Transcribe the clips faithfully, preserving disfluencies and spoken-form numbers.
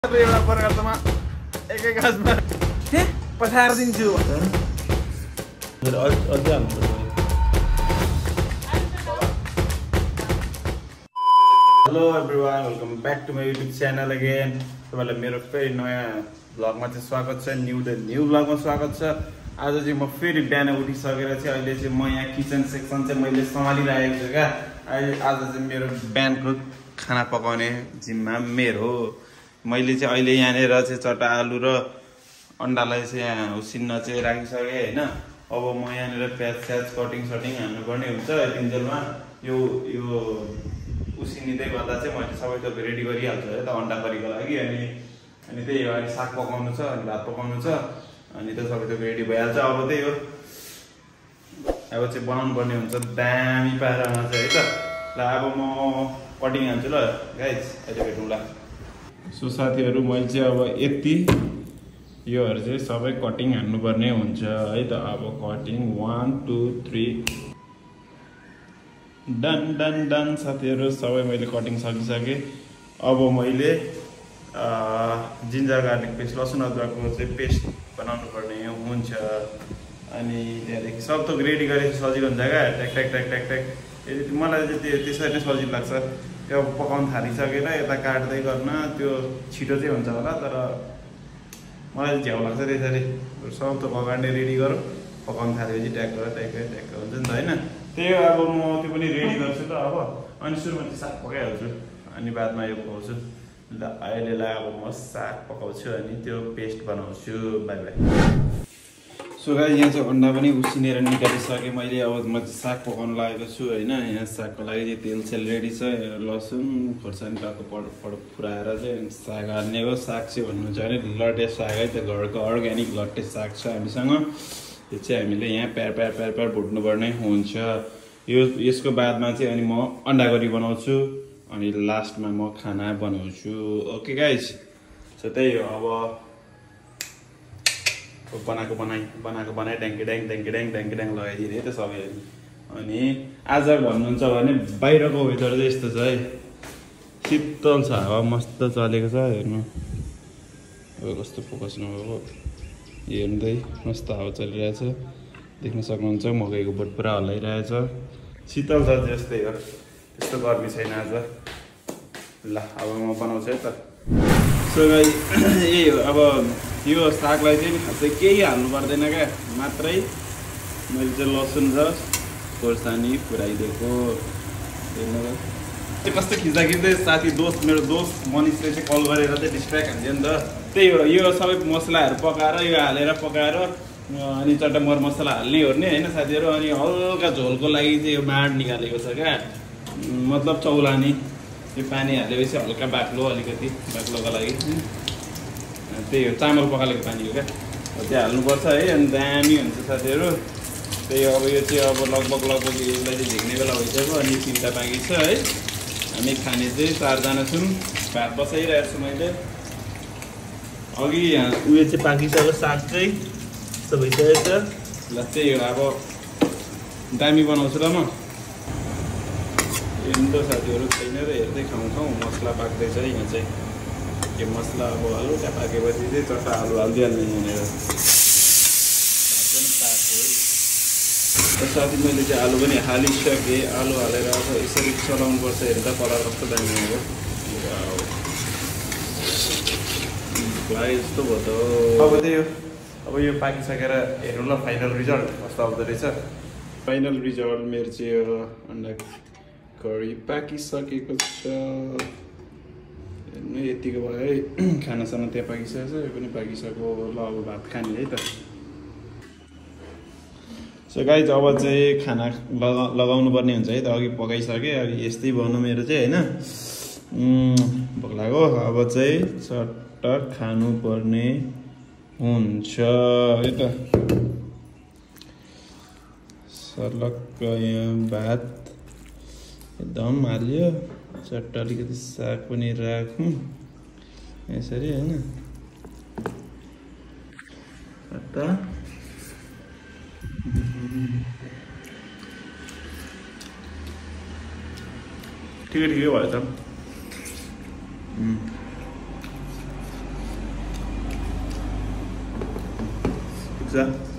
एउटा परार्थमा एकै गाछमा हे पठाएर दिन्छु अझै हाल्नु hello everyone welcome back to my YouTube channel again तपाईँलाई मेरो फेरि नयाँ भ्लगमा चाहिँ स्वागत छ न्यू द न्यू भ्लगमा स्वागत छ। आज चाहिँ म फेरि बिहान उठिसकेर चाहिँ अहिले चाहिँ म यहाँ किचन सेक्सन चाहिँ मैले सम्हालिरहेको छु क्या। अहिले आज चाहिँ मेरो बिहानको खाना पकाउने जिम्मा मेरो। मैले चाहिँ अहिले यहाँनिर चाहिँ चट्टा आलु र अन्डालाई चाहिँ यहाँ उसिन्न चाहिँ राखिसकेँ होइन। अब म यहाँनिर प्याज स्याज कटिङ सटिङ हाल्नुपर्ने हुन्छ तिनजेलमा। यो यो उसिनिँदै गर्दा चाहिँ मैले सबै थोक रेडी गरिहाल्छु है त अन्डा करीको लागि। अनि अनि त्यही हो, अनि साग पकाउनु छ, अनि भात पकाउनु छ, अनि त्यो सबै थोक रेडी भइहाल्छ। अब त्यही हो, अब चाहिँ बनाउनु पर्ने हुन्छ दामी पारामा चाहिँ है त। ल अब म कटिङ हाल्छु ल गाइज, अहिले भेटौँ ल। सो साथीहरू मैले चाहिँ अब यति योहरू चाहिँ सबै कटिङ हान्नुपर्ने हुन्छ है त। अब cutting one two three done done done साथीहरू सबै मैले कटिङ सकिसकेँ। अब मैले जिन्जर गार्लिक पेस्ट लसुन अदरकको चाहिँ पेस्ट बनाउनु पर्ने हुन्छ। अनि त्यहाँदेखि सब थोक रेडी गरेपछि सजिलो हुन्छ क्या, ट्याक ट्याक ट्याक ट्याक ट्याक। यदि मलाई चाहिँ त्यो त्यसरी नै सजिलो लाग्छ। त्यो पकाउनु थालिसकेर यता काट्दै गर्न त्यो छिटो चाहिँ हुन्छ होला, तर मलाई चाहिँ झ्याउ लाग्छ त्यसरी। सब थोक अगाडि नै रेडी गरौँ, पकाउनु थालेपछि ट्याक गरेर ट्याक्क ट्याक्क हुन्छ नि त होइन। त्यही अब म त्यो पनि रेडी गर्छु त अब। अनि सुरुमा चाहिँ साग पकाइहाल्छु, अनि बादमा यो पकाउँछु। ल अहिलेलाई अब म साग पकाउँछु अनि त्यो पेस्ट बनाउँछु। By by. सो गाइस यहाँ चाहिँ अन्डा पनि उसिनेर निकालिसकेँ मैले। अब म चाहिँ साग पकाउनु लागेको छु होइन। यहाँ सागको लागि चाहिँ तेल सेल रेडी छ, लसुन खोर्सानी पाएको पड पड फुराएर चाहिँ साग हाल्ने हो। साग चाहिँ भन्नुहुन्छ भने लट्टे साग है, त्यो घरको अर्ग्यानिक लट्टे साग छ हामीसँग। त्यो चाहिँ हामीले यहाँ प्यार प्यार प्यार प्यार भुट्नुपर्ने हुन्छ। यो यसको बादमा चाहिँ अनि म अन्डा करी बनाउँछु, अनि लास्टमा म खाना बनाउँछु। ओके गाइज, सो त्यही हो। अब बनाएको बनाइ बनाएको बनाइ ड्याङ्के ड्याङ ड्याङ्के ड्याङ ड्याङ्के ड्याङ लगाइदिने है त सबै। अनि आज भन्नुहुन्छ भने बाहिरको वेदर चाहिँ यस्तो छ है, शीतल छ, हावा मस्त चलेको छ हेर्नु। अब कस्तो फोकस नभएको हेर्दै मस्त हावा चलिरहेछ, देख्न सक्नुहुन्छ। मकैको बोट पुरा हल्लाइरहेछ, शीतल छ जस्तै हो, त्यस्तो गर्मी छैन आज। ल अब म बनाउँछु है त। सो गाइस यही हो। अब यो सागलाई चाहिँ खासै केही हाल्नु पर्दैन क्या, मात्रै मैले चाहिँ लसुन र खोर्सानी पुऱ्याइदिएको। त्यो कस्तो खिच्दा खिच्दै साथी दोस्त मेरो दोस्त मनिषले चाहिँ कल गरेर चाहिँ डिस्ट्र्याक्ट हान्थ्यो नि त। त्यही हो, यो सबै मसलाहरू पकाएर यो हालेर पकाएर अनि चट्टा मर मसला हाल्ने ओर्ने होइन साथीहरू। अनि हल्का झोलको लागि चाहिँ यो माड निकालेको छ क्या, मतलब चौलानी। यो पानी हालेपछि हल्का बाक्लो, अलिकति बाक्लोको लागि त्यही हो, चामल पकालेको पानी हो क्या, त्यो हाल्नुपर्छ है। अनि दामी हुन्छ साथीहरू। त्यही हो, अब यो चाहिँ अब लगभग लगभग यसलाई चाहिँ झिक्ने बेला भइसक्यो। अनि तिनवटा बाँकी छ है, हामी खाने चाहिँ चारजना छौँ। भात बसाइरहेको छु मैले अघि। यहाँ उयो चाहिँ पाकिसक्यो, साग चाहिँ यस्तो भइसकेको छ। ल त्यही हो, अब दामी बनाउँछु ल म। हेर्नु त साथीहरू, छैन र हेर्दै खाउँ खाउँ। मसला पाक्दैछ यहाँ चाहिँ, के मसला अब हल्का पाकेपछि चाहिँ चट्टा आलु हालिदिइहाल्ने यहाँनिर। भात पनि पाएको है साथी। मैले चाहिँ आलु पनि हालिसकेँ। आलु हालेर अब यसरी चलाउनुपर्छ। हेर्नु त कलर कस्तो दामी हो यस्तो भयो त। अब त्यही हो, अब यो पाकिसकेर हेर्नु ल फाइनल रिजल्ट कस्तो आउँदो रहेछ। फाइनल रिजल्ट मेरो चाहिँ यो अन्डा करी पाकिसकेको छ। हेर्नु यतिको भयो है, खानासाना त्यहाँ पाकिसकेको छ, यो पनि पाकिसक्यो। ल अब भात खाने है त। सो गाइज अब चाहिँ खाना लगा लगाउनु पर्ने हुन्छ है त। अघि पकाइसकेँ, अब यस्तै भन्नु मेरो चाहिँ होइन। भोक लाग्यो, अब चाहिँ चट्ट खानुपर्ने हुन्छ है त। सलक्क यहाँ भात एकदम हाल्यो, चट्ट अलिकति साग पनि राखौँ यसरी होइन। चट्टा ठिकै ठिकै भयो त। हुन्छ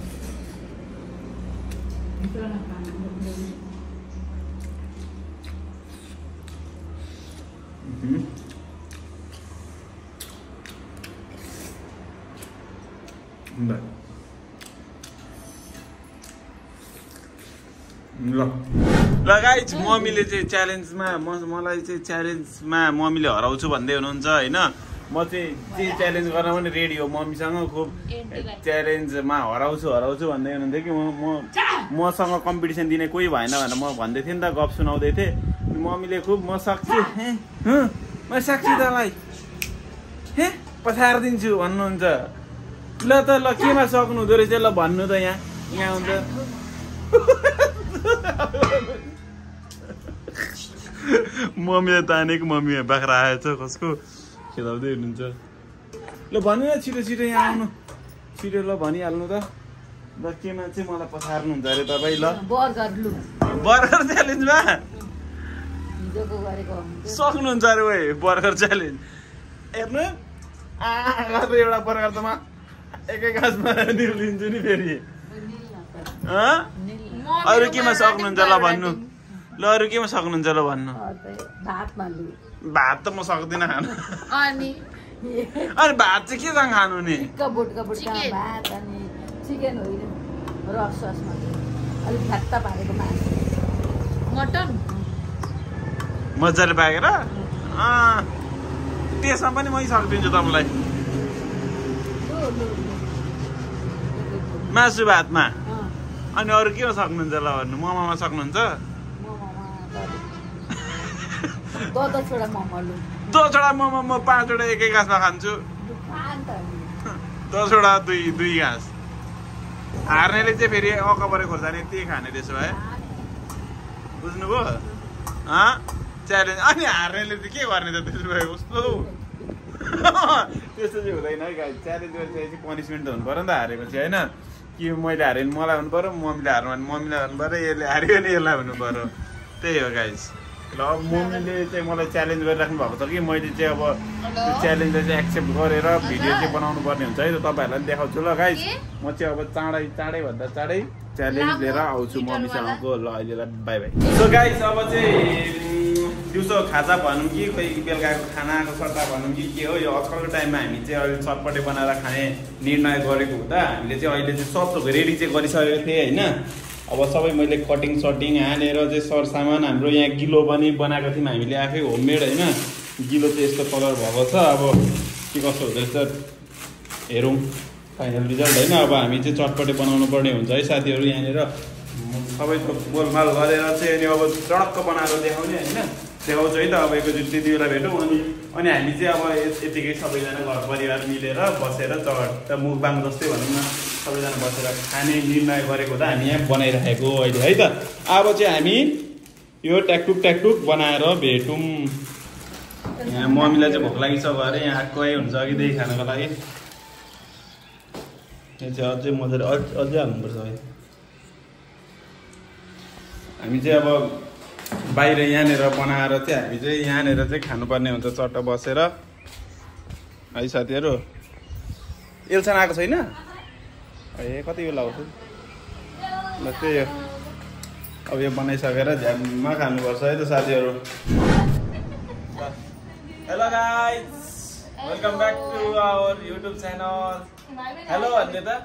ल ल गाइज मम्मीले चाहिँ च्यालेन्जमा म मलाई चाहिँ च्यालेन्जमा मम्मीले हराउँछु भन्दै हुनुहुन्छ होइन म चाहिँ जे च्यालेन्ज गर्न पनि रेडी हो मम्मीसँग खुब च्यालेन्जमा हराउँछु हराउँछु भन्दै हुनुहुन्थ्यो कि म मसँग कम्पिटिसन दिने कोही भएन भनेर म भन्दै थिएँ नि त गफ सुनाउँदै थिएँ मम्मीले खुब म सक्छु म सक्छु तँलाई हे पछार दिन्छु भन्नुहुन्छ ल त ल केमा सक्नु हुँदो रहेछ ल भन्नु त यहाँ यहाँ हुन्छ मम्मीले तानेको मम्मी बाख्रा आएछ कसको खेलाउँदै हुनुहुन्छ ल भन्नु न छिटो छिटो यहाँ आउनु छिटो ल भनिहाल्नु त ल केमा चाहिँ मलाई पछार्नुहुन्छ अरे तपाईँ ल बर्गर च्यालेन्जमा सक्नुहुन्छ अरे ओ बर्गर च्यालेन्ज हेर्नु एउटा बर्गर त म एकै गाछमा निलिन्छु नि फेरि अरू केमा सक्नुहुन्छ ल भन्नु ल अरू केमा सक्नुहुन्छ ल भन्नु भात त म सक्दिनँ खानु अनि भात चाहिँ के सँग खानु नि मजाले पाकेर त्यसमा पनि मै सक्दिन्छु तपाईँलाई मासु भातमा अनि अरू केमा सक्नुहुन्छ ल भन्नु मोमोमा सक्नुहुन्छ दसवटा मोमो म पाँचवटा एकै घाँसमा खान्छु दसवटा दुई दुई घाँस हार्नेले चाहिँ फेरि अकबरे खोर्सानी त्यही खाने त्यसो भए बुझ्नुभयो च्यालेन्ज अनि हार्नेले चाहिँ के गर्ने त त्यसो भए कस्तो त्यस्तो चाहिँ हुँदैन है गाइस च्यालेन्ज गरेपछि पनिसमेन्ट त हुनु पर्यो नि त हारेपछि होइन कि मैले हारेँ भने मलाई हुनु पर्यो मम्मीले हार्नु भने मम्मीलाई हार्नु पर्यो यसले हार्यो भने यसलाई हुनु पर्यो त्यही हो गाइस ल अब मम्मीले चाहिँ मलाई च्यालेन्ज गरिराख्नु भएको छ कि मैले चाहिँ अब त्यो च्यालेन्जलाई चाहिँ एक्सेप्ट गरेर भिडियो चाहिँ बनाउनु पर्ने हुन्छ है त तपाईँहरूलाई पनि देखाउँछु ल गाइस म चाहिँ अब चाँडै चाँडै भन्दा चाँडै च्यालेन्ज लिएर आउँछु मम्मीसँगको ल अहिलेलाई बाई बाई सो गाइस अब चाहिँ दिउँसो खाजा भनौँ कि खोइ बेलुकाको खानाको सट्टा भनौँ कि के हो यो आजकलको टाइममा हामी चाहिँ अहिले चटपटे बनाएर खाने निर्णय गरेको हुँदा हामीले चाहिँ अहिले चाहिँ सब थोक रेडी चाहिँ गरिसकेको थिएँ होइन अब सबै मैले कटिङ सटिङ हानेर चाहिँ सरसामान हाम्रो यहाँ गिलो पनि बनाएको थियौँ हामीले आफै होममेड होइन गिलो चाहिँ यस्तो कलर भएको छ अब के कस्तो हुँदो रहेछ हेरौँ फाइनल रिजल्ट होइन अब हामी चाहिँ चटपटे बनाउनु पर्ने हुन्छ है साथीहरू यहाँनिर सबै गोलमाल गरेर चाहिँ अनि अब चडक्क बनाएर देखाउने होइन देखाउँछु है त अब एकैचोटि त्यति बेला भेटौँ अनि अनि हामी चाहिँ अब यतिकै सबैजना घर परिवार मिलेर बसेर चट मुखबाङ जस्तै भनौँ न सबैजना बसेर खाने निर्णय गरेको त हामी यहाँ बनाइराखेको अहिले है त अब चाहिँ हामी यो ट्याकटुक ट्याकटुक बनाएर भेटौँ यहाँ मम्मीलाई चाहिँ भोक लागिसक्यो अरे यहाँ आएकै हुन्छ अघिदेखि खानको लागि यहाँ चाहिँ अझै मजाले अझ अझै हाल्नुपर्छ है हामी चाहिँ अब बाहिर यहाँनिर बनाएर चाहिँ हामी चाहिँ यहाँनिर चाहिँ खानुपर्ने हुन्छ चट्ट बसेर है साथीहरू एल्सन आएको छैन ए कति बेला आउँछ ल त्यही हो अब यो बनाइसकेर झ्याममा खानुपर्छ है त साथीहरू hello guys welcome back to our YouTube channel hello भन्ने त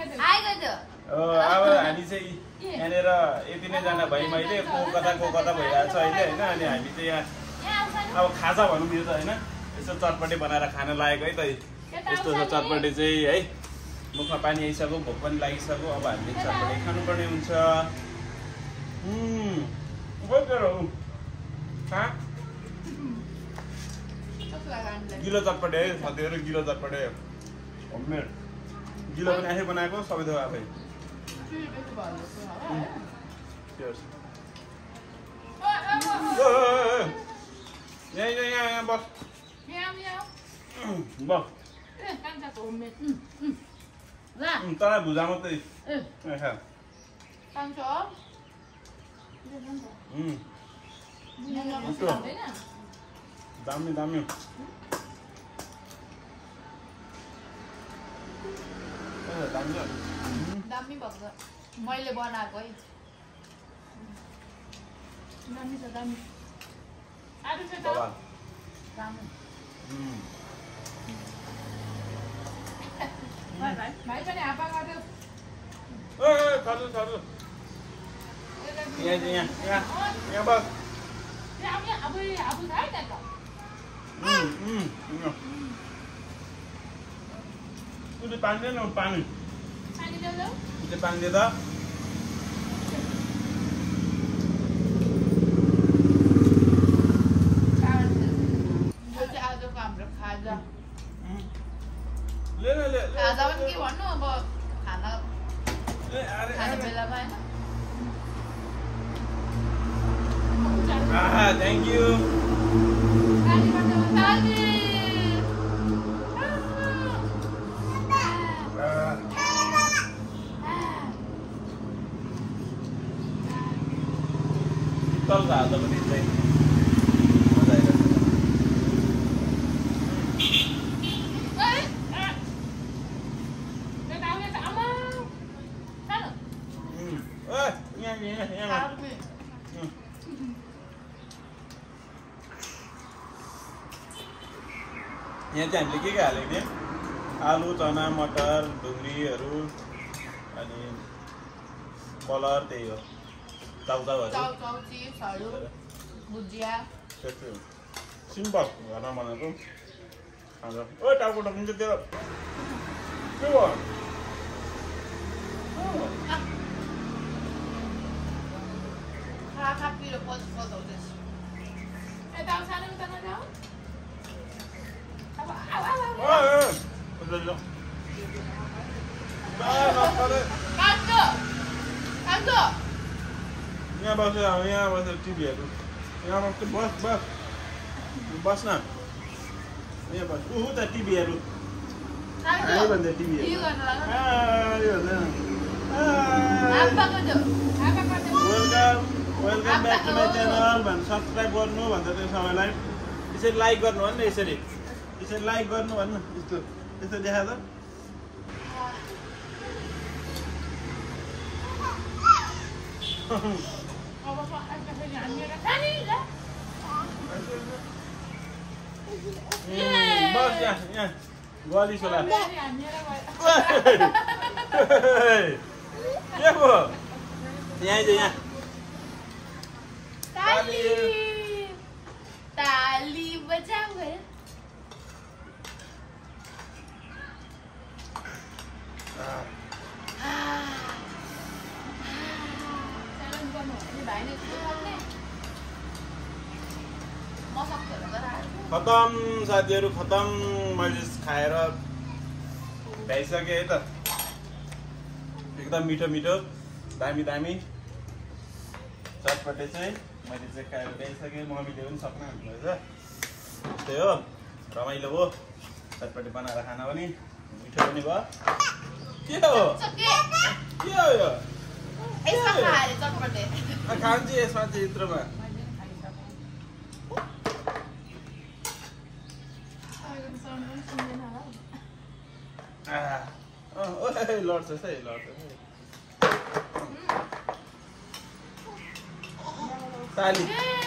अब हामी चाहिँ यहाँनिर यति नै जाना भाइ मैले को कता को कता भइरहेको छ अहिले होइन अनि हामी चाहिँ यहाँ अब खाजा भनौँ यो त होइन यसो चटपटे बनाएर खान लागेको है त यस्तो छ चटपटे चाहिँ है मुखमा पानी आइसक्यो भोक पनि लागिसक्यो अब हामीले चटपटे खानुपर्ने हुन्छ गिलो चटपटे है साथीहरू गिलो चटपटे होममेड गिलो पनि आफै बनाएको सबै थोक आफै यहाँ यहाँ यहाँ बस बस तँलाई भुजा मात्रै दामी दामी दामी भएको मैले बनाएको है दामी छ दामी आलु छ त दामी भाइ भाइ भाइ पनि हापा गर्यो ए खानु खानु यहाँ यहाँ यहाँ यहाँ बस यहाँ अब अब अब थाहा त हम्म हम्म तुझे पानी दे ना पानी पानी ल्याउ ल्याउ तुझे पानी दे दा आजको हाम्रो खाजा ले ले ले खाजा पनि के भन्नु अब खाना खाने बेलामा हैन Ah, thank you. ताली बजाऊ ताली तल हाल्दा पनि चाहिँ मजा आइरहेछ यहाँ यहाँ यहाँ यहाँ चाहिँ हामीले के के हालेको थियौँ आलु चना मटर ढुङ्ग्रीहरू अनि कलर त्यही हो चाउचाउहरू सिम्पल घरमा बनाएको खान्छ ओ टाउको टपिन्छ त्यो के भयो यहाँ बस यहाँ बस टिभीहरू यहाँ बस बस बस बस न यहाँ बस ऊ त टिभीहरू भन्छ टिभीहरू welcome welcome back to my channel भन्नु सब्सक्राइब गर्नु भन्छ त्यो सबैलाई यसरी लाइक गर्नु भन्नु न यसरी यसरी लाइक गर्नु भन्नु यस्तो यस्तो देखा त बस यहाँ यहाँ गली सोला के भयो यहाँ चाहिँ यहाँ ताली ताली बजाऊ है खतम साथीहरू खतम मैले खाएर भ्याइसकेँ है त एकदम मिठो मिठो दामी दामी चटपटे चाहिँ मैले चाहिँ खाएर भ्याइसकेँ मम्मीले पनि सक्नु हामीलाई त्यही हो रमाइलो हो चटपटे बनाएर खाना पनि मिठो पनि भयो के हो के हो यो खान्छु यसमा चाहिँ यत्रोमा लड्छ है लड्छ साली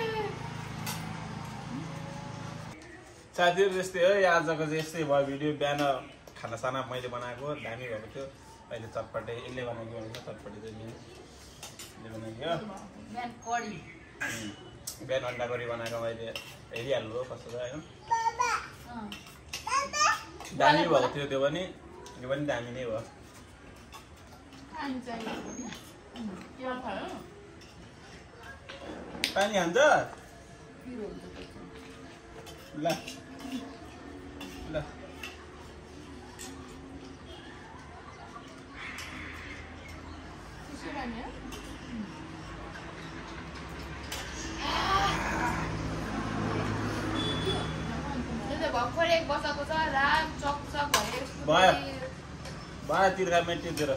साथीहरू यस्तै हो आजको चाहिँ यस्तै भयो भिडियो बिहान खानासाना मैले बनाएको दामी भएको थियो अहिले चटपटे यसले बनाएको भनेको चटपटे चाहिँ यसले बनाएको बिहान अन्डा करी बनाएको मैले हेरिहाल्नु हो कस्तो छ होइन दामी भएको थियो त्यो पनि यो पनि दामी नै भयो पानी खान्छ ल ल भर्खर एक वर्षको छ राम चकचक भयो भयो भयो तिर्खा मेटितिर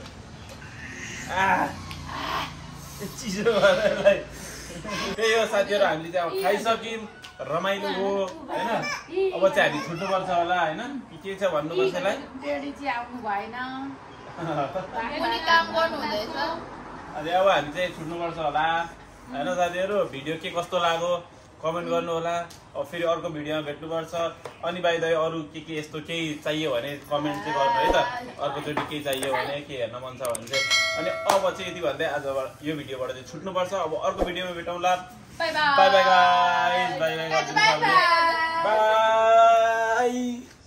चिसो भएर त्यही हो साथीहरू हामीले चाहिँ अब खाइसक्यौँ रमाइलो हो होइन अब चाहिँ हामी छुट्नुपर्छ होला होइन के छ भन्नु कसैलाई डेडी चाहिँ आउनु भएन कुनै काम गर्नु हुँदैछ अनि अब हामी चाहिँ छुट्नुपर्छ होला हैन साथीहरु भिडियो के कस्तो लाग्यो कमेन्ट गर्नु होला अब फेरि अर्को भिडियोमा भेट्नुपर्छ अनि बाइ द वे अरु के के यस्तो केही चाहियो भने कमेन्ट चाहिँ गर्नु है त अर्कोचोटि के चाहियो भने के हेर्न मन छ भने चाहिँ अनि अब चाहिँ यति भन्दै आज यो भिडियोबाट चाहिँ छुट्नुपर्छ अब अर्को भिडियोमा भेटौँला bye bye bye bye guys bye bye bye bye by